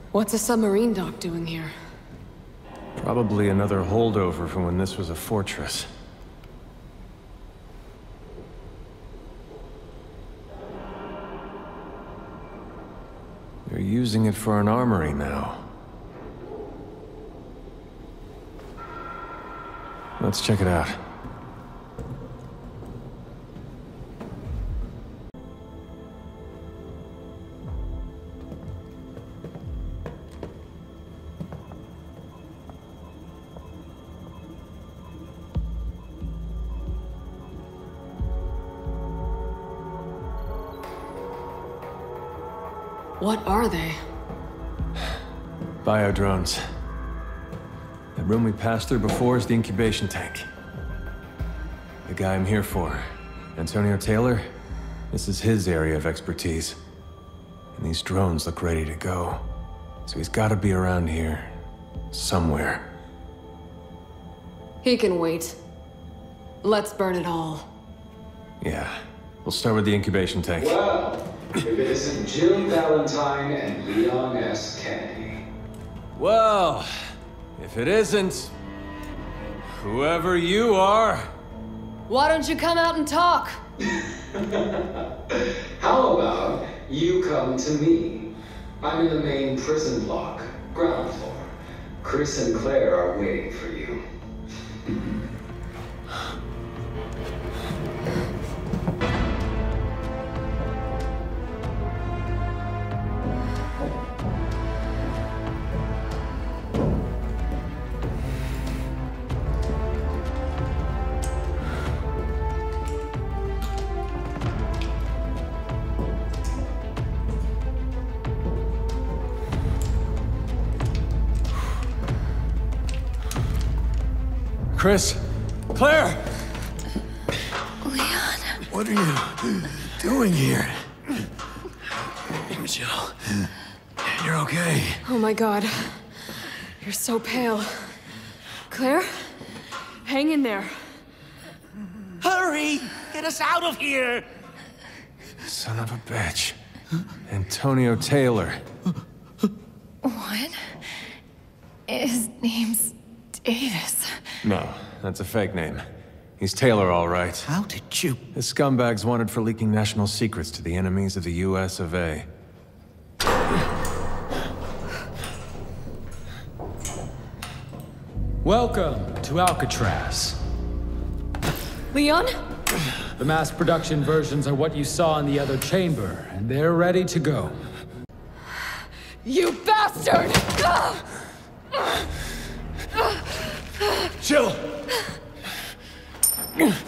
What's a submarine dock doing here? Probably another holdover from when this was a fortress. They're using it for an armory now. Let's check it out. What are they? Biodrones. The room we passed through before is the incubation tank. The guy I'm here for, Antonio Taylor, this is his area of expertise. And these drones look ready to go. So he's gotta be around here. Somewhere. He can wait. Let's burn it all. Yeah. We'll start with the incubation tank. Well, if it isn't Jill Valentine and Leon S. Kennedy. Well, if it isn't, whoever you are. Why don't you come out and talk? How about you come to me? I'm in the main prison block, ground floor. Chris and Claire are waiting for you. Chris! Claire! Leon. What are you doing here? Jill, you're okay. Oh my god. You're so pale. Claire? Hang in there. Hurry! Get us out of here! Son of a bitch. Antonio Taylor. What? His name's Davis. No, that's a fake name. He's Taylor, all right. How did you... The scumbag's wanted for leaking national secrets to the enemies of the US of A. Welcome to Alcatraz. Leon? The mass production versions are what you saw in the other chamber, and they're ready to go. You bastard! Jill!